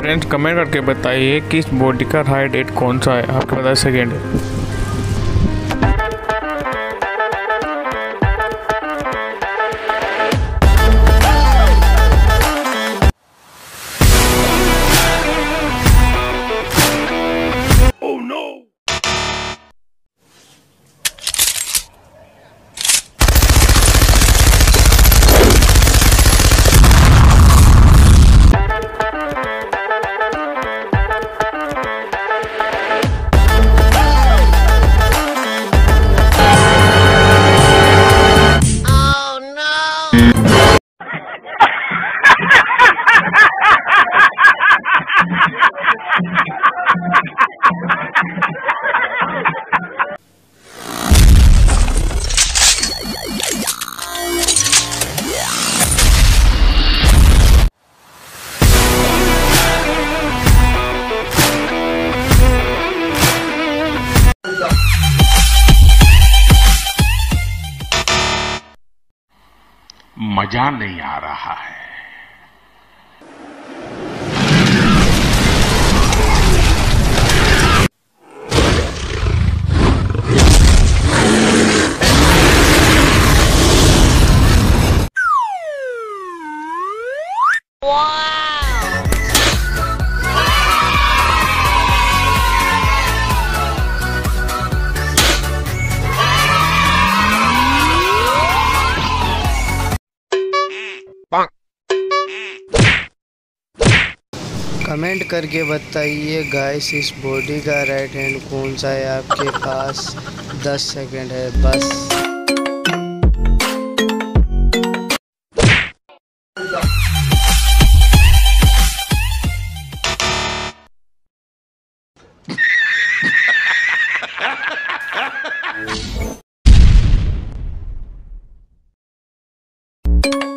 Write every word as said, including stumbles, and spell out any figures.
Friends comment करके बताइए कि इस बॉडी का राइट डेट कौन सा है, आपके पास सेकेंड है। मजा नहीं आ रहा है। कमेंट करके बताइए गाइस इस बॉडी का राइट हैंड कौन सा है। आपके पास दस सेकंड है बस। you